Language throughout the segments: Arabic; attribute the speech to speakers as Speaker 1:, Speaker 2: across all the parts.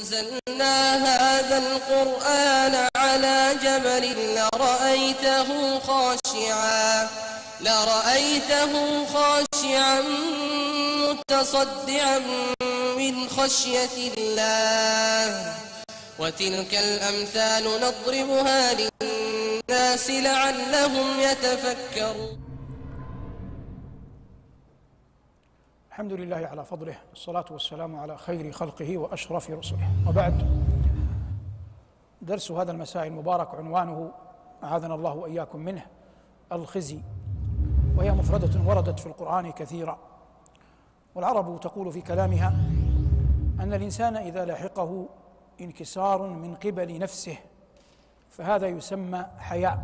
Speaker 1: أنزلنا هذا القرآن على جبل لرأيته خاشعا متصدعا من خشية الله وتلك الأمثال نضربها للناس لعلهم يتفكرون.
Speaker 2: الحمد لله على فضله، والصلاة والسلام على خير خلقه وأشرف رسله، وبعد. درس هذا المساء المبارك عنوانه أعاذنا الله وإياكم منه الخزي، وهي مفردة وردت في القرآن كثيرا. والعرب تقول في كلامها أن الإنسان إذا لحقه انكسار من قبل نفسه فهذا يسمى حياء،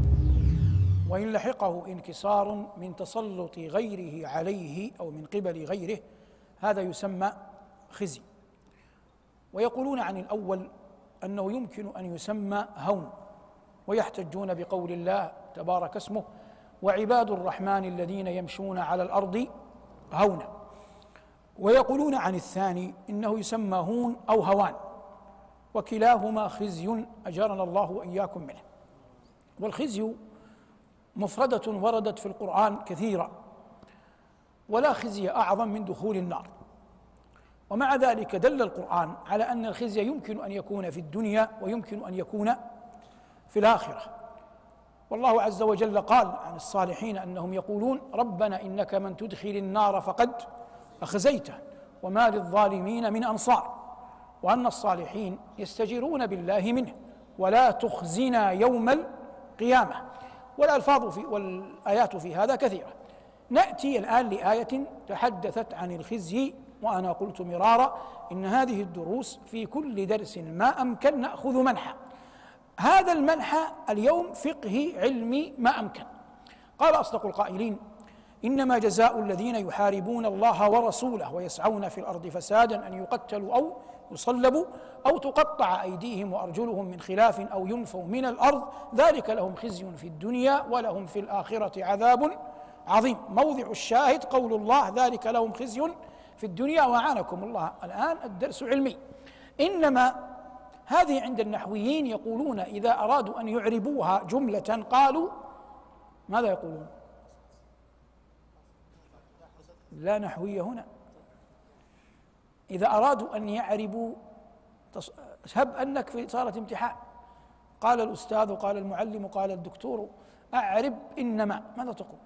Speaker 2: وإن لحقه انكسار من تسلط غيره عليه أو من قبل غيره هذا يسمى خزي. ويقولون عن الأول أنه يمكن أن يسمى هون، ويحتجون بقول الله تبارك اسمه: وعباد الرحمن الذين يمشون على الأرض هونا. ويقولون عن الثاني إنه يسمى هون أو هوان، وكلاهما خزي أجرنا الله وإياكم منه. والخزي مفردة وردت في القرآن كثيرا، ولا خزي أعظم من دخول النار. ومع ذلك دل القرآن على أن الخزي يمكن أن يكون في الدنيا ويمكن أن يكون في الآخرة. والله عز وجل قال عن الصالحين أنهم يقولون: ربنا إنك من تدخل النار فقد أخزيته وما للظالمين من أنصار، وأن الصالحين يستجيرون بالله منه ولا تخزنا يوم القيامة. والألفاظ والآيات في هذا كثيرة. نأتي الآن لآية تحدثت عن الخزي، وأنا قلت مرارا إن هذه الدروس في كل درس ما أمكن نأخذ منحى. هذا المنحى اليوم فقه علمي ما أمكن. قال أصدق القائلين: إنما جزاء الذين يحاربون الله ورسوله ويسعون في الأرض فسادا أن يقتلوا أو يصلبوا أو تقطع أيديهم وأرجلهم من خلاف أو ينفوا من الأرض ذلك لهم خزي في الدنيا ولهم في الآخرة عذاب عظيم. موضع الشاهد قول الله: ذلك لهم خزي في الدنيا. وأعانكم الله الآن الدرس علمي. إنما هذه عند النحويين يقولون إذا أرادوا أن يعربوها جملة قالوا ماذا يقولون؟ لا نحوية هنا. إذا أرادوا أن يعربوا، هب أنك في صارة امتحان، قال الأستاذ وقال المعلم وقال الدكتور: أعرب إنما، ماذا تقول؟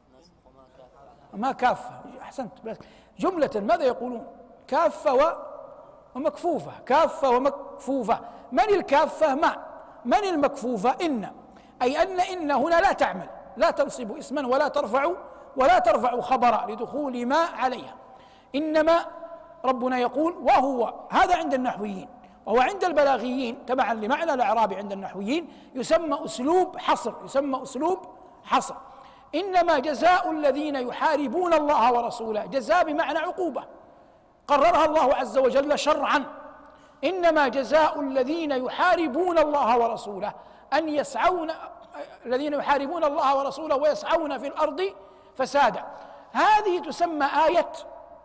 Speaker 2: ما كافة. أحسنت. جملة ماذا يقولون؟ كافة ومكفوفة. كافة ومكفوفة. من الكافة؟ ما. من المكفوفة؟ إن. أي أن هنا لا تعمل، لا تنصب اسما ولا ترفع خبرا لدخول ما عليها. إنما ربنا يقول، وهو هذا عند النحويين، وهو عند البلاغيين تبعا لمعنى الإعراب عند النحويين يسمى أسلوب حصر. إنما جزاء الذين يحاربون الله ورسوله، جزاء بمعنى عقوبة قررها الله عز وجل شرعا. إنما جزاء الذين يحاربون الله ورسوله أن يسعون، الذين يحاربون الله ورسوله ويسعون في الأرض فسادا. هذه تسمى آية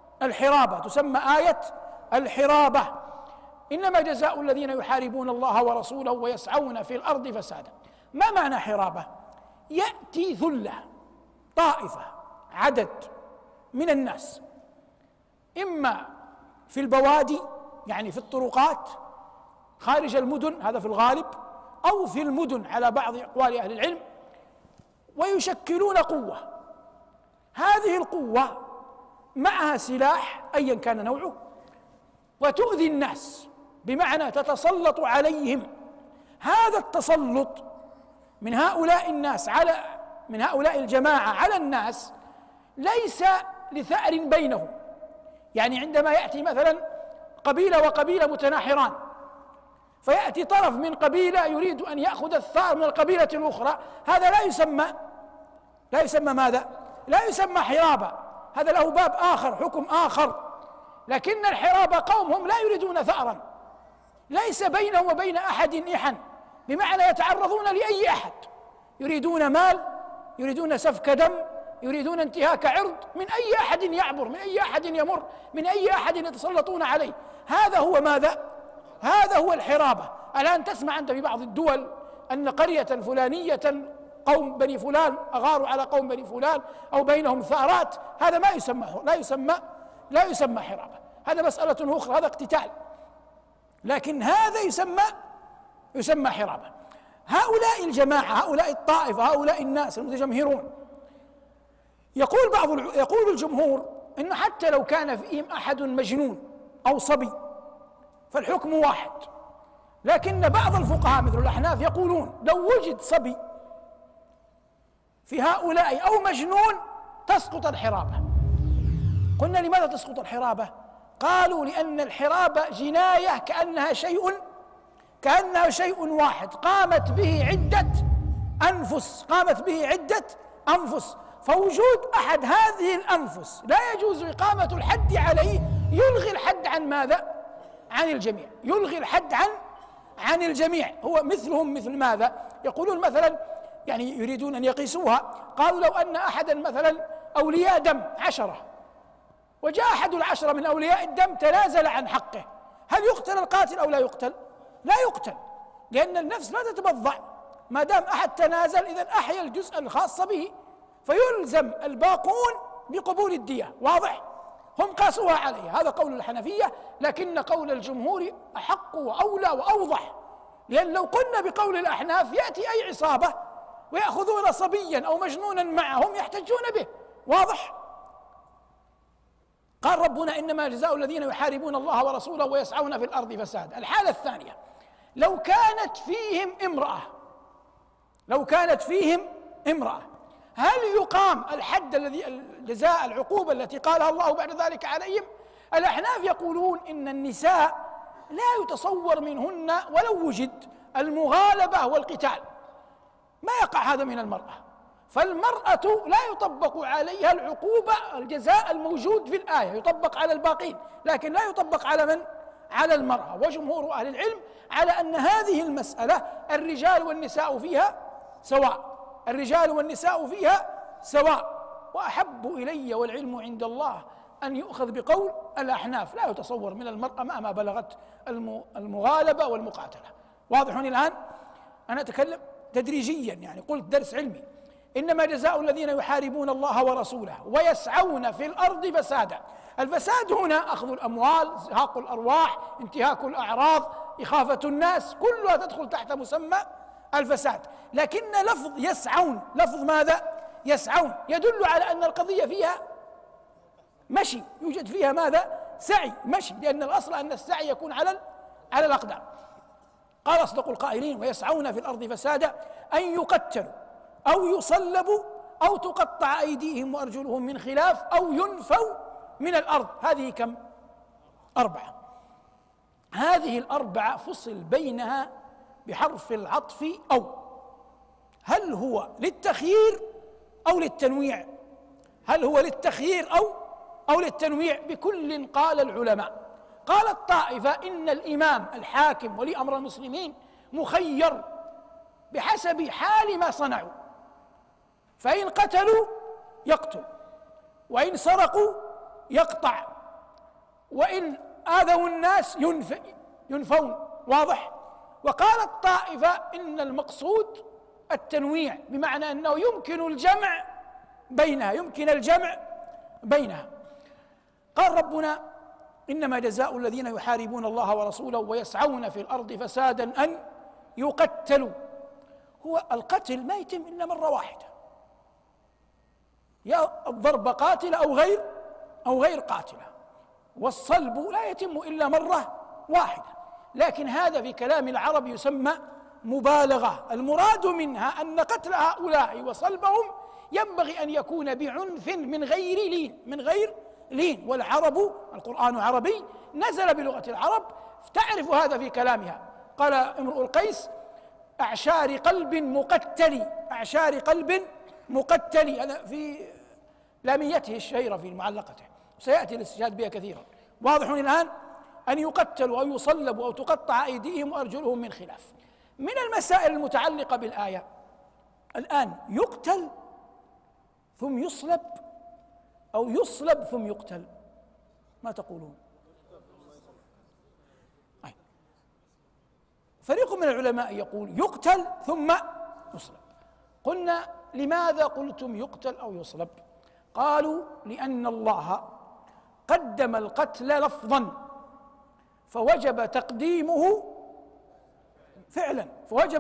Speaker 2: الحرابة. إنما جزاء الذين يحاربون الله ورسوله ويسعون في الأرض فسادا. ما معنى حرابة؟ يأتي ثلة، طائفة، عدد من الناس، إما في البوادي يعني في الطرقات خارج المدن، هذا في الغالب، أو في المدن على بعض أقوال أهل العلم، ويشكلون قوة. هذه القوة معها سلاح أيا كان نوعه، وتؤذي الناس، بمعنى تتسلط عليهم. هذا التسلط من هؤلاء الناس من هؤلاء الجماعة على الناس ليس لثأر بينهم. يعني عندما يأتي مثلا قبيلة وقبيلة متناحران، فيأتي طرف من قبيلة يريد أن يأخذ الثأر من القبيلة الأخرى، هذا لا يسمى ماذا؟ لا يسمى حرابة. هذا له باب آخر، حكم آخر. لكن الحرابة قوم هم لا يريدون ثأرا، ليس بينهم وبين أحد إحن، بمعنى يتعرضون لأي أحد، يريدون مال، يريدون سفك دم، يريدون انتهاك عرض من أي أحد يعبر، من أي أحد يمر، من أي أحد يتسلطون عليه. هذا هو ماذا؟ هذا هو الحرابة. الآن تسمع أنت في بعض الدول أن قرية فلانية قوم بني فلان أغاروا على قوم بني فلان أو بينهم ثارات، هذا ما يسمى، لا يسمى حرابة، هذا مسألة أخرى، هذا اقتتال، لكن هذا يسمى حرابة. هؤلاء الجماعة، هؤلاء الطائفة، هؤلاء الناس المتجمهرون، يقول الجمهور إن حتى لو كان فيهم أحد مجنون أو صبي فالحكم واحد، لكن بعض الفقهاء مثل الأحناف يقولون لو وجد صبي في هؤلاء أو مجنون تسقط الحرابة. قلنا لماذا تسقط الحرابة؟ قالوا لأن الحرابة جناية كأنها شيء واحد قامت به عدة أنفس، فوجود أحد هذه الأنفس لا يجوز إقامة الحد عليه، يلغي الحد عن ماذا؟ عن الجميع، يلغي الحد عن الجميع. هو مثل ماذا؟ يقولون مثلا، يعني يريدون أن يقيسوها، قالوا لو أن أحدا مثلا أولياء دم 10 وجاء أحد 10 من أولياء الدم تنازل عن حقه، هل يقتل القاتل أو لا يقتل؟ لا يقتل، لأن النفس لا تتبضع، ما دام أحد تنازل إذن أحيا الجزء الخاص به، فيلزم الباقون بقبول الدية. واضح؟ هم قاسوها عليه، هذا قول الحنفية، لكن قول الجمهور أحق وأولى وأوضح، لأن لو قلنا بقول الأحناف يأتي أي عصابة ويأخذون صبيا أو مجنونا معهم يحتجون به. واضح؟ قال ربنا إنما جزاء الذين يحاربون الله ورسوله ويسعون في الأرض فساد. الحالة الثانية، لو كانت فيهم امرأة هل يقام الحد الجزاء العقوبة التي قالها الله بعد ذلك عليهم؟ الأحناف يقولون إن النساء لا يتصور منهن ولو وجد المغالبة والقتال، ما يقع هذا من المرأة، فالمرأة لا يطبق عليها العقوبة الجزاء الموجود في الآية، يطبق على الباقين لكن لا يطبق على من؟ على المرأة. وجمهور أهل العلم على أن هذه المسألة الرجال والنساء فيها سواء، وأحب إلي والعلم عند الله أن يؤخذ بقول الأحناف، لا يتصور من المرأة مهما بلغت المغالبة والمقاتلة. واضح الآن؟ أنا أتكلم تدريجيا، يعني قلت درس علمي. إنما جزاء الذين يحاربون الله ورسوله ويسعون في الأرض فسادا. الفساد هنا أخذ الأموال، إزهاق الأرواح، انتهاك الأعراض، إخافة الناس، كلها تدخل تحت مسمى الفساد. لكن لفظ يسعون، لفظ ماذا؟ يسعون، يدل على أن القضية فيها مشي، يوجد فيها ماذا؟ سعي، مشي، لأن الأصل أن السعي يكون على الأقدام. قال أصدق القائلين ويسعون في الأرض فسادا أن يقتلوا أو يصلبوا أو تقطع أيديهم وأرجلهم من خلاف أو ينفوا من الأرض. هذه كم؟ 4. هذه ال4 فصل بينها بحرف العطف أو. هل هو للتخيير أو للتنويع؟ هل هو للتخيير أو للتنويع؟ بكل قال العلماء. قال الطائفة إن الإمام الحاكم ولي أمر المسلمين مخير بحسب حال ما صنعوا، فإن قتلوا يقتل، وإن سرقوا يقطع، وإن آذوا الناس ينفون. واضح؟ وقال الطائفة إن المقصود التنويع، بمعنى أنه يمكن الجمع بينها. قال ربنا إنما جزاء الذين يحاربون الله ورسوله ويسعون في الأرض فسادا أن يقتلوا. هو القتل ما يتم إلا مرة واحدة، يا الضرب قاتلة أو غير قاتلة، والصلب لا يتم إلا مرة واحدة، لكن هذا في كلام العرب يسمى مبالغة. المراد منها أن قتل هؤلاء وصلبهم ينبغي أن يكون بعنف من غير لين، والعرب القرآن عربي نزل بلغة العرب، تعرف هذا في كلامها. قال امرؤ القيس أعشار قلب مقتل، هذا في لاميته الشهيرة في معلقته، سيأتي الاستشهاد بها كثيرا. واضح الآن؟ أن يقتلوا أو يصلبوا أو تقطع أيديهم وأرجلهم من خلاف. من المسائل المتعلقة بالآية الآن، يقتل ثم يصلب أو يصلب ثم يقتل، ما تقولون؟ من العلماء يقول يقتل ثم يصلب. قلنا لماذا قلتم يقتل أو يصلب؟ قالوا لأن الله قدم القتل لفظا فوجب تقديمه فعلا،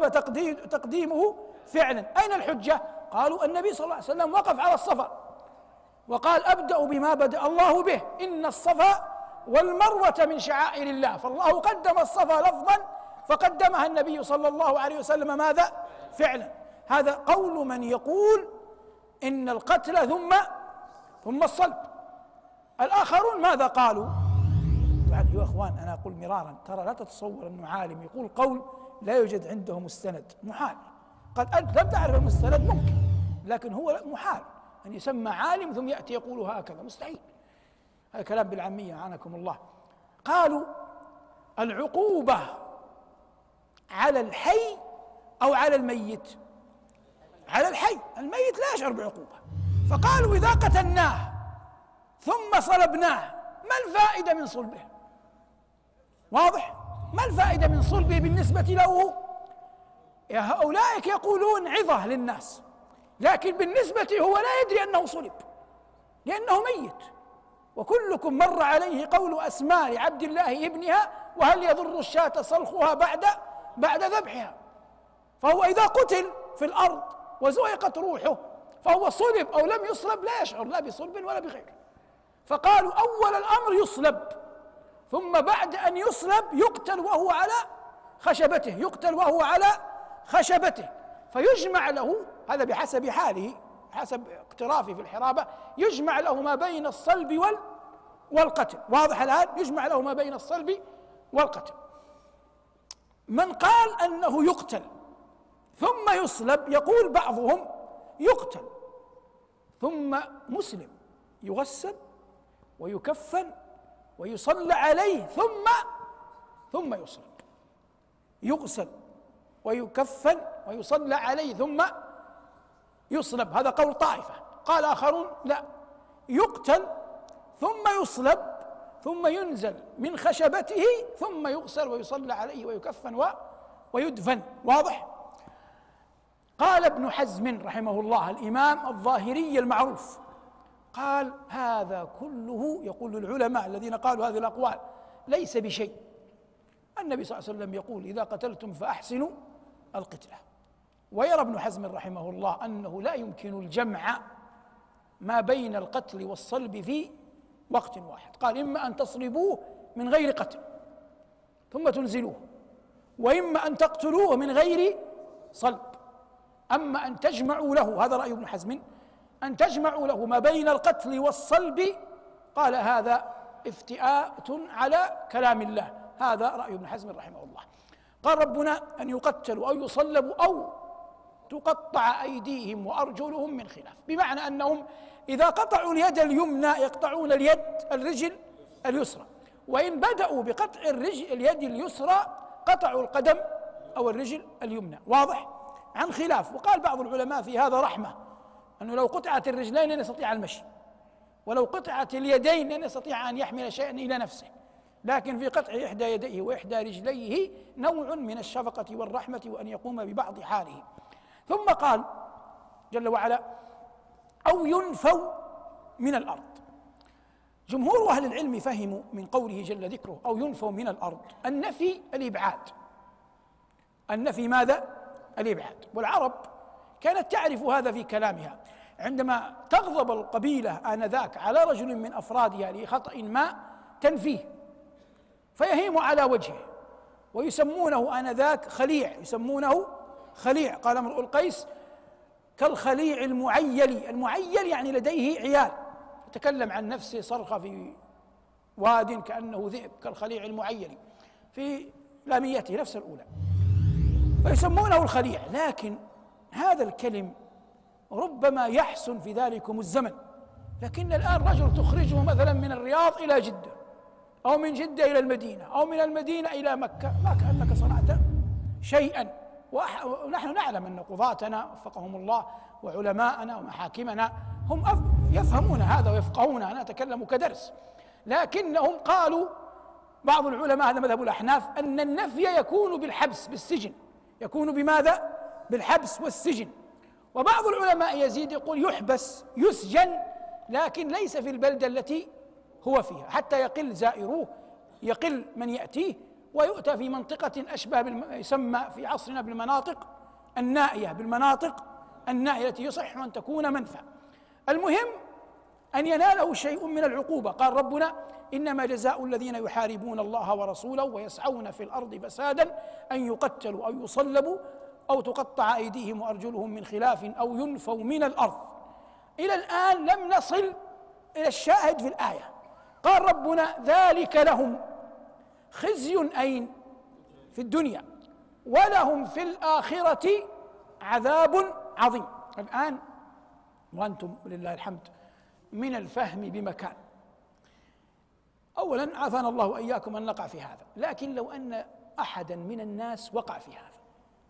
Speaker 2: أين الحجة؟ قالوا النبي صلى الله عليه وسلم وقف على الصفا وقال أبدأ بما بدأ الله به، إن الصفا والمروة من شعائر الله، فالله قدم الصفا لفظا فقدمها النبي صلى الله عليه وسلم ماذا؟ فعلا. هذا قول من يقول إن القتل ثم الصلب. الآخرون ماذا قالوا؟ يا أخوان أنا أقول مرارا، ترى لا تتصور أنه عالم يقول قول لا يوجد عنده مستند، محال. قد أنت لم تعرف المستند ممكن، لكن هو محال أن يسمى عالم ثم يأتي يقول هكذا، مستحيل. هذا كلام بالعامية أعانكم الله. قالوا العقوبة على الحي أو على الميت؟ على الحي، الميت لا يشعر بعقوبة. فقالوا إذا قتلناه ثم صلبناه ما الفائدة من صلبه؟ واضح؟ ما الفائدة من صلبه بالنسبة له؟ أولئك يقولون عظة للناس، لكن بالنسبة هو لا يدري أنه صلب لأنه ميت. وكلكم مر عليه قول أسماء لعبد الله ابنها وهل يضر الشاة صلخها بعد ذبحها. فهو إذا قتل في الأرض وزهقت روحه فهو صلب أو لم يصلب لا يشعر لا بصلب ولا بغيره. فقالوا أول الأمر يصلب، ثم بعد أن يصلب يقتل وهو على خشبته، فيجمع له، هذا بحسب حاله حسب اقترافه في الحرابة، يجمع له ما بين الصلب والقتل. واضح الآن؟ يجمع له ما بين الصلب والقتل. من قال أنه يقتل ثم يصلب يقول بعضهم يقتل ثم مسلم يغسل ويكفن ويصلى عليه ثم يصلب، يغسل ويكفن ويصلى عليه ثم يصلب. هذا قول طائفة. قال آخرون لا، يقتل ثم يصلب ثم ينزل من خشبته ثم يغسل ويصلى عليه ويكفن ويدفن. واضح؟ قال ابن حزم رحمه الله الإمام الظاهري المعروف، قال هذا كله، يقول العلماء الذين قالوا هذه الأقوال، ليس بشيء. النبي صلى الله عليه وسلم يقول إذا قتلتم فأحسنوا القتلة. ويرى ابن حزم رحمه الله أنه لا يمكن الجمع ما بين القتل والصلب في وقت واحد. قال إما أن تصلبوه من غير قتل ثم تنزلوه، وإما أن تقتلوه من غير صلب. أما أن تجمعوا له، هذا رأي ابن حزم، أن تجمعوا له ما بين القتل والصلب، قال هذا افتئاء على كلام الله. هذا رأي ابن حزم رحمه الله. قال ربنا أن يقتلوا أو يصلبوا أو تقطع أيديهم وأرجلهم من خلاف، بمعنى أنهم إذا قطعوا اليد اليمنى يقطعون الرجل اليسرى، وإن بدأوا بقطع اليد اليسرى قطعوا القدم أو الرجل اليمنى. واضح؟ عن خلاف. وقال بعض العلماء في هذا رحمة، أنه لو قطعت الرجلين لن يستطيع المشي، ولو قطعت اليدين لن يستطيع أن يحمل شيئا إلى نفسه، لكن في قطع إحدى يديه وإحدى رجليه نوع من الشفقة والرحمة وأن يقوم ببعض حاله. ثم قال جل وعلا أو ينفوا من الأرض. جمهور أهل العلم فهموا من قوله جل ذكره أو ينفوا من الأرض النفي الإبعاد. النفي ماذا؟ الإبعاد. والعرب كانت تعرف هذا في كلامها، عندما تغضب القبيلة آنذاك على رجل من أفرادها لخطأ ما تنفيه فيهيم على وجهه، ويسمونه آنذاك خليع، يسمونه خليع. قال امرؤ القيس كالخليع المعيل. المعيل يعني لديه عيال، يتكلم عن نفسه صرخة في واد كأنه ذئب، كالخليع المعيل في لاميته نفس الأولى، فيسمونه الخليع. لكن هذا الكلم ربما يحسن في ذلكم الزمن، لكن الآن رجل تخرجه مثلا من الرياض إلى جدة، أو من جدة إلى المدينة، أو من المدينة إلى مكة، ما كأنك صنعت شيئا. ونحن نعلم أن قضاتنا وفقهم الله وعلماءنا ومحاكمنا هم يفهمون هذا ويفقهون، أنا أتكلم كدرس، لكنهم قالوا بعض العلماء هذا مذهب الأحناف أن النفي يكون بالحبس بالسجن، يكون بماذا؟ بالحبس والسجن. وبعض العلماء يزيد يقول يحبس يسجن لكن ليس في البلدة التي هو فيها حتى يقل زائروه، يقل من يأتيه، ويؤتى في منطقة أشبه يسمى في عصرنا بالمناطق النائية، بالمناطق النائية التي يصح أن تكون منفى. المهم أن يناله شيء من العقوبة. قال ربنا: إنما جزاء الذين يحاربون الله ورسوله ويسعون في الأرض فسادا أن يقتلوا أو يصلبوا أو تقطع أيديهم وأرجلهم من خلاف أو ينفوا من الأرض. إلى الآن لم نصل إلى الشاهد في الآية. قال ربنا: ذلك لهم خزي أين؟ في الدنيا، ولهم في الآخرة عذاب عظيم. الآن وأنتم ولله الحمد من الفهم بمكان. أولا عافانا الله وإياكم أن نقع في هذا، لكن لو أن أحدا من الناس وقع في هذا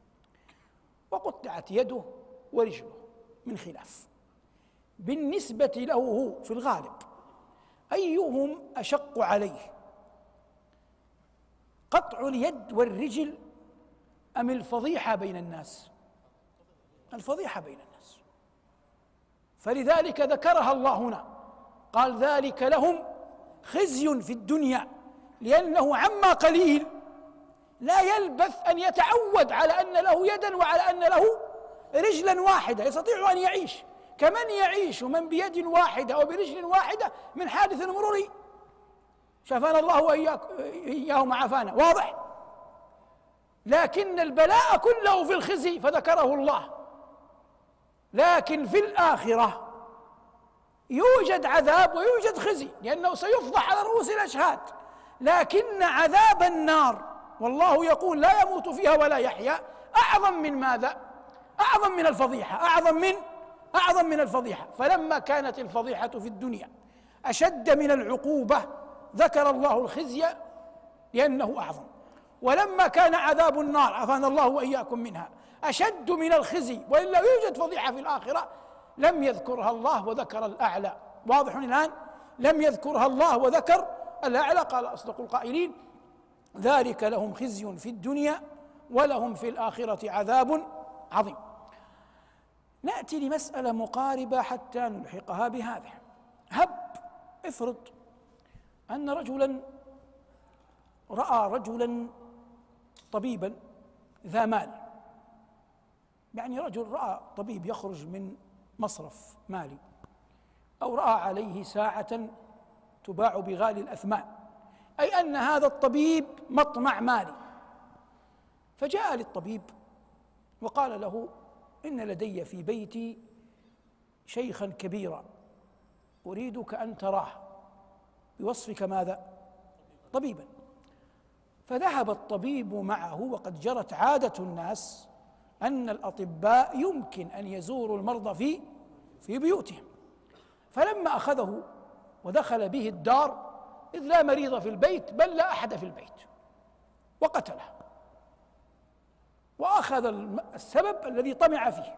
Speaker 2: وقطعت يده ورجله من خلاف، بالنسبة له هو في الغالب أيهم أشق عليه؟ قطع اليد والرجل أم الفضيحة بين الناس؟ الفضيحة بين الناس. فلذلك ذكرها الله هنا، قال: ذلك لهم خزي في الدنيا، لأنه عما قليل لا يلبث أن يتعود على أن له يدا وعلى أن له رجلا واحدة يستطيع أن يعيش كمن يعيش من بيد واحدة أو برجل واحدة من حادث المرور. شفانا الله وإياهم عافانا. واضح؟ لكن البلاء كله في الخزي فذكره الله. لكن في الآخرة يوجد عذاب ويوجد خزي، لأنه سيفضح على رؤوس الأشهاد. لكن عذاب النار والله يقول لا يموت فيها ولا يحيا أعظم من ماذا؟ أعظم من الفضيحة، أعظم من الفضيحة. فلما كانت الفضيحة في الدنيا أشد من العقوبة ذكر الله الخزي لأنه أعظم، ولما كان عذاب النار عافانا الله وإياكم منها أشد من الخزي وإلا يوجد فضيحة في الآخرة لم يذكرها الله وذكر الأعلى. واضح الآن؟ لم يذكرها الله وذكر الأعلى. قال أصدق القائلين: ذلك لهم خزي في الدنيا ولهم في الآخرة عذاب عظيم. نأتي لمسألة مقاربة حتى نلحقها بهذا. افرض أن رجلا رأى رجلا طبيبا ذا مال، يعني رجل رأى طبيب يخرج من مصرف مالي، أو رأى عليه ساعة تباع بغالي الأثمان، أي أن هذا الطبيب مطمع مالي. فجاء للطبيب وقال له: إن لدي في بيتي شيخا كبيرا أريدك أن تراه بوصفك ماذا؟ طبيبا. فذهب الطبيب معه، وقد جرت عادة الناس أن الأطباء يمكن أن يزوروا المرضى في بيوتهم. فلما أخذه ودخل به الدار إذ لا مريض في البيت بل لا أحد في البيت، وقتله وأخذ السبب الذي طمع فيه.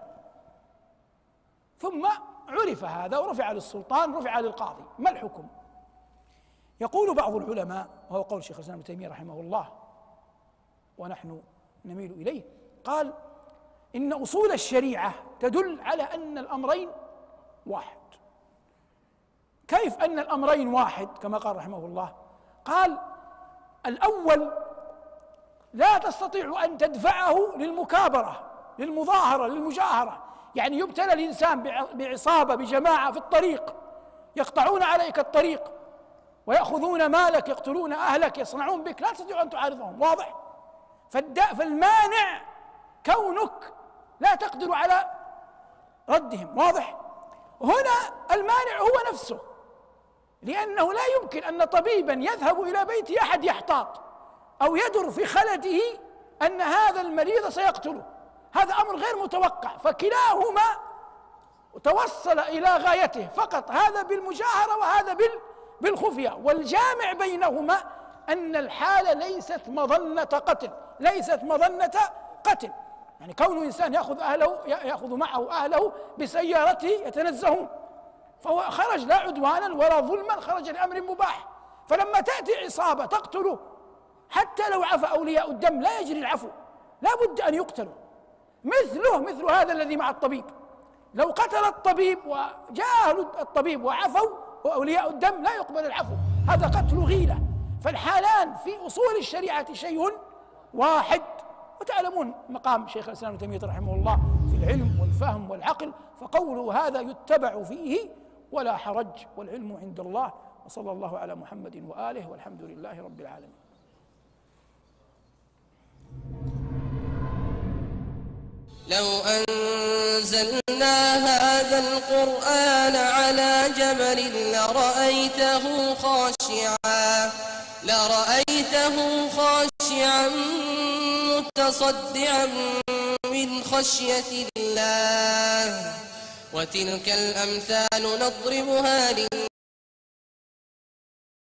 Speaker 2: ثم عرف هذا ورفع للسلطان، رفع للقاضي. ما الحكم؟ يقول بعض العلماء، وهو قول شيخ الإسلام ابن تيمية رحمه الله ونحن نميل إليه، قال: إن أصول الشريعة تدل على أن الأمرين واحد. كيف أن الأمرين واحد كما قال رحمه الله؟ قال: الأول لا تستطيع أن تدفعه للمكابرة، للمظاهرة، للمجاهرة، يعني يبتلى الإنسان بعصابة بجماعة في الطريق يقطعون عليك الطريق ويأخذون مالك، يقتلون أهلك، يصنعون بك، لا تستطيع أن تعارضهم. واضح؟ فالمانع كونك لا تقدر على ردهم. واضح؟ هنا المانع هو نفسه، لأنه لا يمكن أن طبيبا يذهب إلى بيت أحد يحتاط أو يدر في خلده أن هذا المريض سيقتله، هذا أمر غير متوقع. فكلاهما توصل إلى غايته فقط، هذا بالمجاهرة وهذا بالخفية، والجامع بينهما أن الحالة ليست مظنة قتل، ليست مظنة قتل. يعني كون إنسان يأخذ معه أهله بسيارته يتنزهون، فهو خرج لا عدوانا ولا ظلما، خرج لأمر مباح. فلما تأتي عصابة تقتله حتى لو عفى أولياء الدم لا يجري العفو، لا بد أن يقتلوا. مثل هذا الذي مع الطبيب، لو قتل الطبيب وجاء الطبيب وعفوا وأولياء الدم لا يقبل العفو، هذا قتل غيلة. فالحالان في أصول الشريعة شيء واحد. وتعلمون مقام شيخ الإسلام ابن تيمية رحمه الله في العلم والفهم والعقل، فقوله هذا يتبع فيه ولا حرج، والعلم عند الله. وصلى الله على محمد وآله، والحمد لله رب العالمين.
Speaker 1: لو أنزلنا هذا القرآن على جبل لرأيته خاشعا متصدعا من خشية الله. وتلك الأمثال نضربها للناس